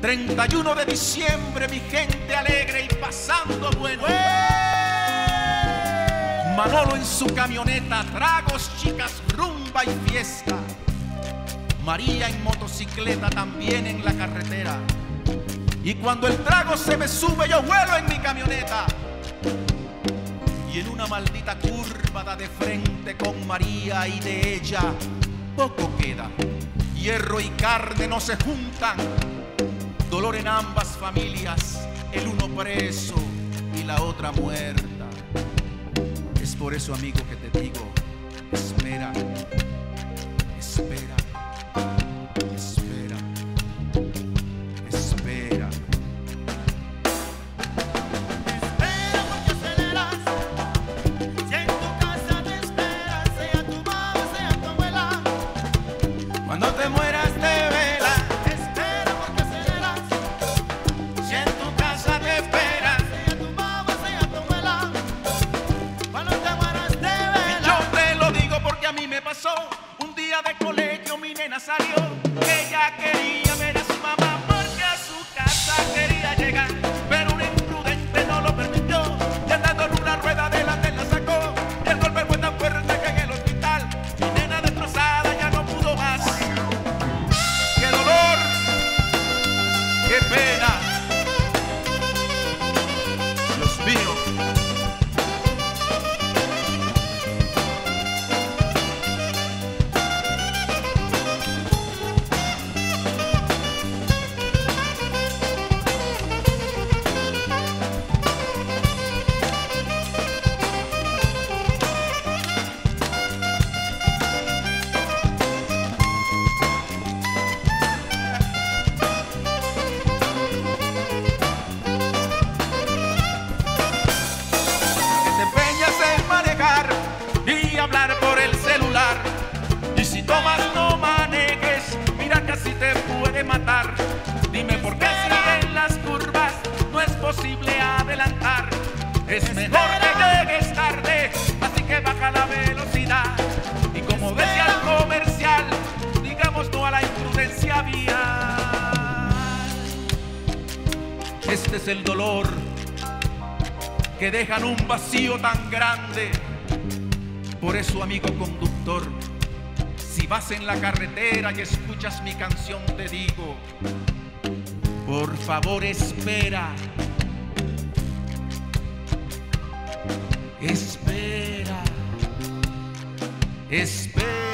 31 de diciembre, mi gente alegre y pasando bueno. Manolo en su camioneta, tragos, chicas, rumba y fiesta. María en motocicleta, también en la carretera. Y cuando el trago se me sube, yo vuelo en mi camioneta. Y en una maldita curva da de frente con María, y de ella poco queda. Hierro y carne no se juntan. Dolor en ambas familias, el uno preso y la otra muerta. Es por eso, amigo, que te digo, espera, espera, espera, espera. Espera porque aceleras, si en tu casa te esperas, sea tu mamá, sea tu abuela. Cuando te mueras de vela, Espera porque aceleras, si en tu casa te esperas. sea tu mamá, sea tu abuela. Cuando te mueras de Y vela. yo te lo digo porque a mí me pasó. Un día de colegio mi nena salió. Ella quería ver a su mamá porque a su casa quería llegar, pero un imprudente no lo permitió. Y andando en una rueda delante la sacó. Y el golpe fue tan fuerte que en el hospital mi nena destrozada ya no pudo más. ¡Qué dolor! ¡Qué pena! Dios mío. Te empeñas en manejar y hablar por el celular. Y si tomas, no manejes, mira que así te puede matar. Dime por qué si en las curvas no es posible adelantar. Es mejor que llegues tarde, así que baja la velocidad. Y como decía el comercial, digamos no a la imprudencia vial. Este es el dolor que dejan un vacío tan grande. Por eso, amigo conductor, si vas en la carretera y escuchas mi canción, te digo, por favor espera, espera, espera.